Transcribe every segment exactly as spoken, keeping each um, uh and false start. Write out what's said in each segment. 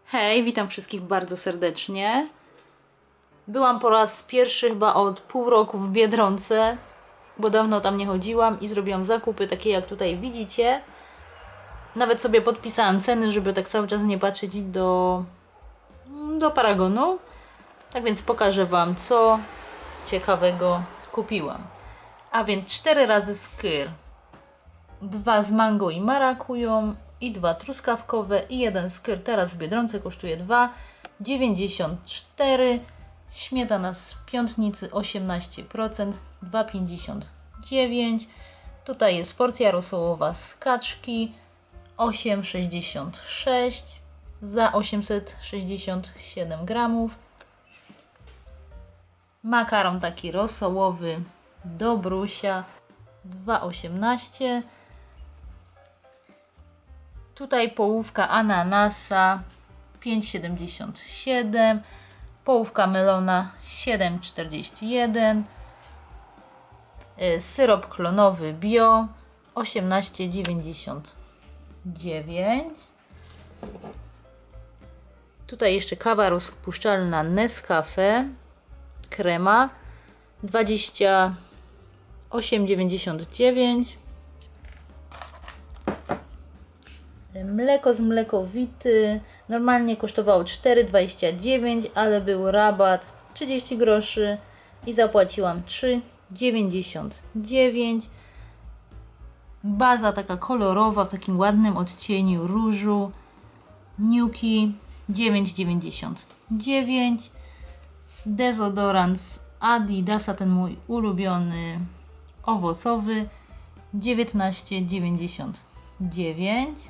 Hej, witam wszystkich bardzo serdecznie. Byłam po raz pierwszy chyba od pół roku w Biedronce, bo dawno tam nie chodziłam i zrobiłam zakupy takie jak tutaj widzicie. Nawet sobie podpisałam ceny, żeby tak cały czas nie patrzeć do, do Paragonu. Tak więc pokażę Wam, co ciekawego kupiłam. A więc cztery razy skyr, dwa z mango i marakują i dwa truskawkowe i jeden skyr teraz w Biedronce kosztuje dwa dziewięćdziesiąt cztery. Śmietana z Piątnicy osiemnaście procent, dwa pięćdziesiąt dziewięć. Tutaj jest porcja rosołowa z kaczki osiem sześćdziesiąt sześć za osiemset sześćdziesiąt siedem gramów. Makaron taki rosołowy do brusia dwa osiemnaście. Tutaj połówka ananasa pięć siedemdziesiąt siedem, połówka melona siedem czterdzieści jeden, syrop klonowy bio osiemnaście dziewięćdziesiąt dziewięć. Tutaj jeszcze kawa rozpuszczalna Nescafe krema dwadzieścia osiem dziewięćdziesiąt dziewięć. Mleko z mlekowity normalnie kosztowało cztery dwadzieścia dziewięć, ale był rabat trzydzieści groszy i zapłaciłam trzy dziewięćdziesiąt dziewięć. Baza taka kolorowa w takim ładnym odcieniu różu Nuki dziewięć dziewięćdziesiąt dziewięć. Dezodorant z Adidasa, ten mój ulubiony owocowy dziewiętnaście dziewięćdziesiąt dziewięć.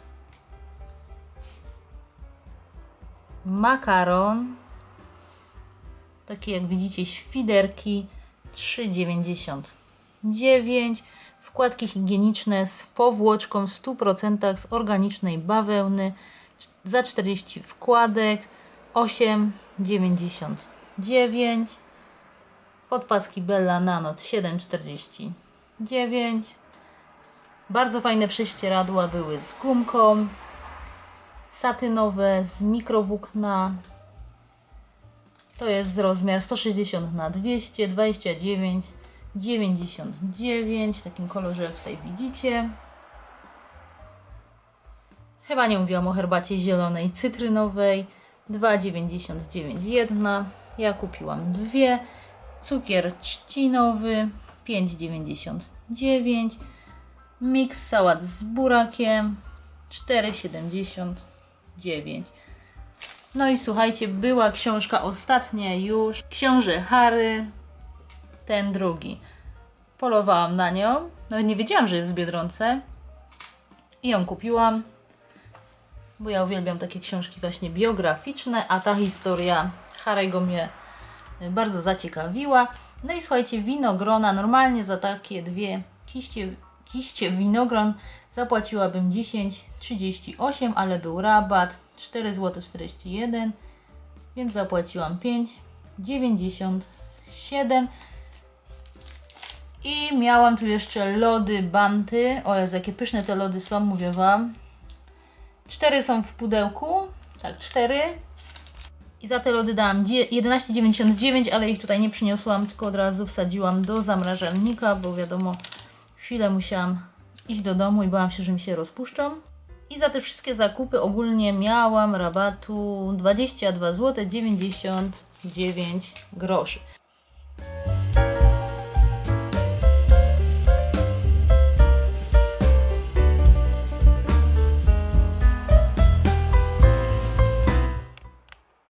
Makaron takie jak widzicie świderki trzy dziewięćdziesiąt dziewięć. Wkładki higieniczne z powłoczką w stu procentach z organicznej bawełny za czterdzieści wkładek osiem dziewięćdziesiąt dziewięć. Podpaski Bella Nanot siedem czterdzieści dziewięć. Bardzo fajne prześcieradła były z gumką, satynowe z mikrowłókna. To jest rozmiar sto sześćdziesiąt na dwieście dwadzieścia dziewięć dziewięćdziesiąt dziewięć w takim kolorze jak tutaj widzicie. Chyba nie mówiłam o herbacie zielonej cytrynowej dwa dziewięćdziesiąt dziewięć jedna. Ja kupiłam dwie. Cukier trzcinowy pięć dziewięćdziesiąt dziewięć. Miks sałat z burakiem cztery siedemdziesiąt dziewięć. No i słuchajcie, była książka ostatnia już, Książę Harry, ten drugi. Polowałam na nią, no nie wiedziałam, że jest w Biedronce i ją kupiłam, bo ja uwielbiam takie książki właśnie biograficzne, a ta historia Harry'ego mnie bardzo zaciekawiła. No i słuchajcie, winogrona, normalnie za takie dwie kiście, kiście winogron zapłaciłabym dziesięć trzydzieści osiem, ale był rabat cztery złote czterdzieści jeden, więc zapłaciłam pięć dziewięćdziesiąt siedem. I miałam tu jeszcze lody Banty. O Jezu, jakie pyszne te lody są, mówię Wam. Cztery są w pudełku, tak, cztery. I za te lody dałam jedenaście dziewięćdziesiąt dziewięć, ale ich tutaj nie przyniosłam, tylko od razu wsadziłam do zamrażalnika, bo wiadomo, chwilę musiałam iść do domu i bałam się, że mi się rozpuszczą. I za te wszystkie zakupy ogólnie miałam rabatu dwadzieścia dwa złote dziewięćdziesiąt dziewięć groszy.